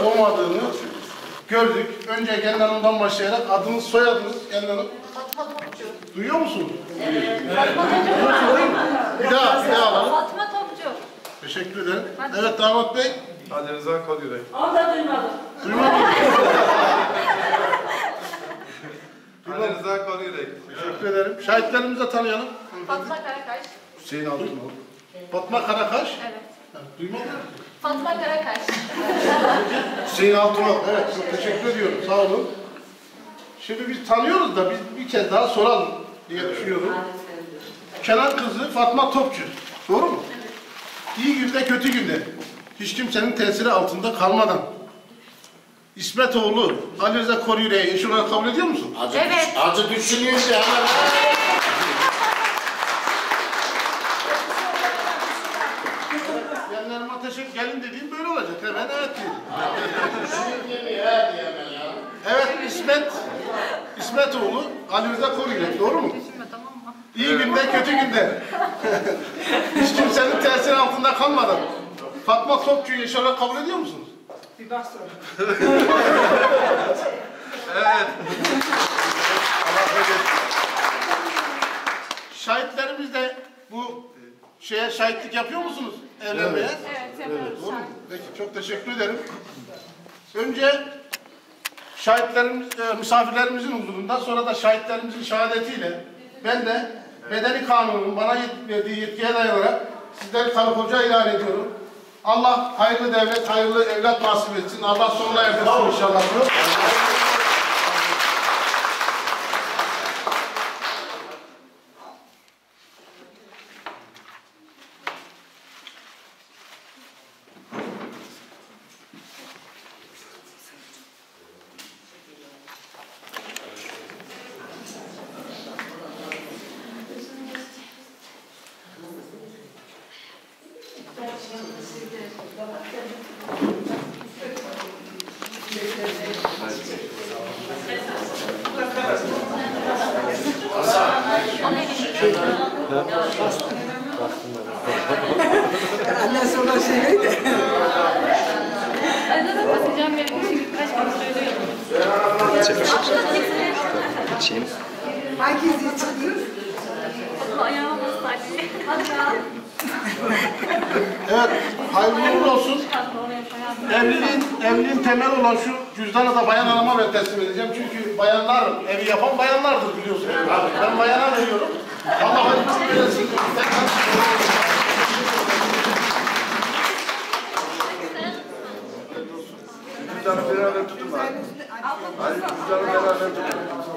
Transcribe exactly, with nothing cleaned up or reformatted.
olmadığını gördük. Önce Gelin Hanım'dan başlayarak adınız, soyadınız Gelin Hanım. Fatma Topçu. Duyuyor musun? Evet. Fatma Topçu. Bir daha, bir daha alalım. Fatma Topçu. Teşekkür ederim. Evet damat bey. Ali Rıza Kolyürek. Onu da duymadım. Duymadın mı? Ali Rıza Kolyürek. Teşekkür ederim. Şahitlerimizi de tanıyalım. Fatma Karakaş. Hüseyin Altınoğlu. Fatma Karakaş. Evet. Ha, duymadın mı? Fatma Karakaş. Hüseyin Altınoğlu. Evet, çok teşekkür ediyorum. Sağ olun. Şimdi biz tanıyoruz da biz bir kez daha soralım diye düşünüyorum. Kenan kızı Fatma Topçu. Doğru mu? Evet. İyi günde kötü günde hiç kimsenin tesiri altında kalmadan İsmetoğlu Ali Rıza Koryürek'i eş olarak kabul ediyor musun? Acı, Evet. acı düşünüyor ya. Yanlarıma teşekkür gelin dediğim böyle olacak. Hemen evet diyeyim. Evet İsmet İsmetoğlu Ali Rıza Koryürek. Doğru mu? Düşünme tamam mı? İyi günde kötü günde hiç kimsenin tesiri altında kalmadan Fatma Topçu'yu eş olarak kabul ediyor musunuz? Bir bak sonra. Evet. Şahitlerimiz de bu şeye şahitlik yapıyor musunuz evlenmeye? Evet, yapıyoruz. Doğru mu? Peki çok teşekkür ederim. Önce şahitlerimiz, e, misafirlerimizin huzurunda sonra da şahitlerimizin şehadetiyle ben de Medeni Kanun'un bana yet- verdiği yetkiye dayanarak sizleri karı koca ilan ediyorum. Allah hayırlı devlet, hayırlı evlat nasip etsin. Allah sonuna erdirsin inşallah. Annen sonra şey neydi? Ben de basacağım benim için birkaç gün söylüyorum. Çin. Hangisi çıktı? Fatma ayağıma bastı anne. Hadi ya. Evet, hayırlı uğurlu olsun. Fatma oraya koyalım. Evliliğin, evliliğin temeli olan şu cüzdanı da bayan hanıma ben teslim edeceğim. Çünkü bayanlar, evi yapan bayanlardır biliyorsun. Ben bayana veriyorum. Allah hayırlı eylesin. Cüzdanı beraber tutun bari. Hayır, cüzdanı beraber tutun.